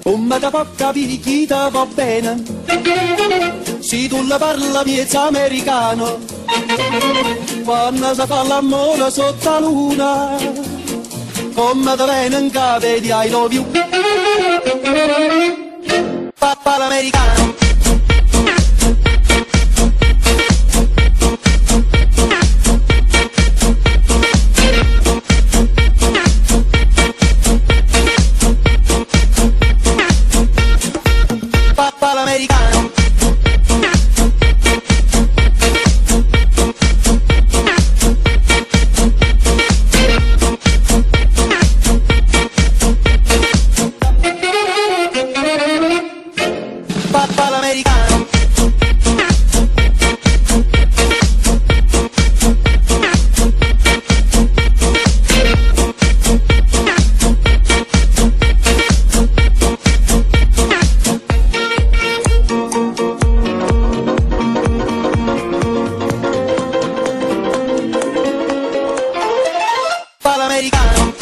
Come da può capire chi ti va bene, se tu la parla miezza americano, quando si fa l'amore sotto la luna, come ti viene in capo di I love you, papà l'americano. Papà l'americano. Papà l'americano. Papà l'americano.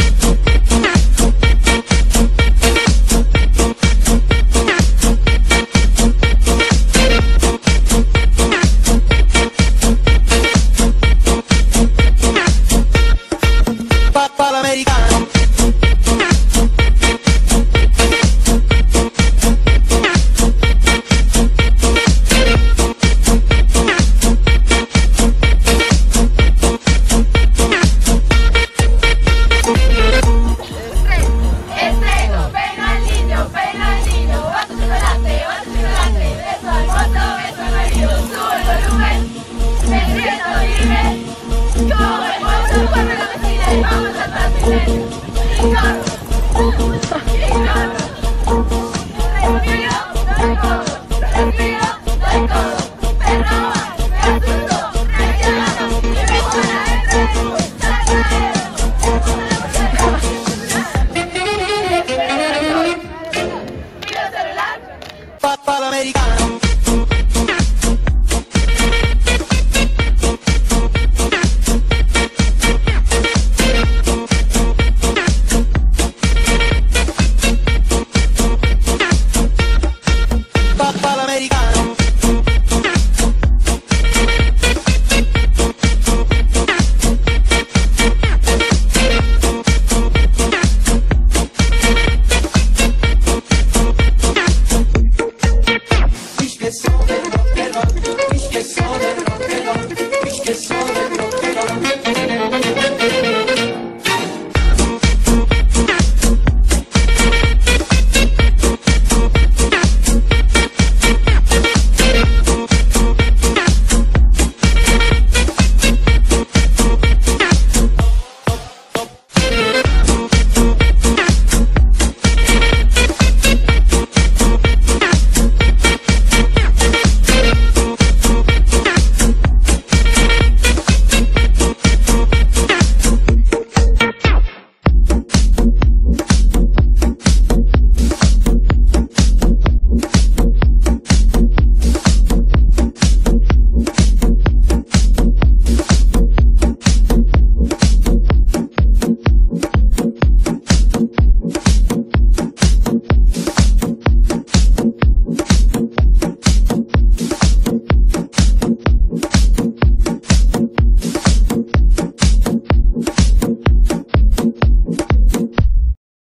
Papà l'americano. Estreno, penalino, penalino, bato chocolate, beso al mozo, beso al marido, sube el volumen, me siento libre, como el mozo, corre la vecina y vamos al patinete, y corro, respiro, doy codo, respiro, doy codo, me roban, me asusto, reacciono, y me ponen adentro, Papà l'americano.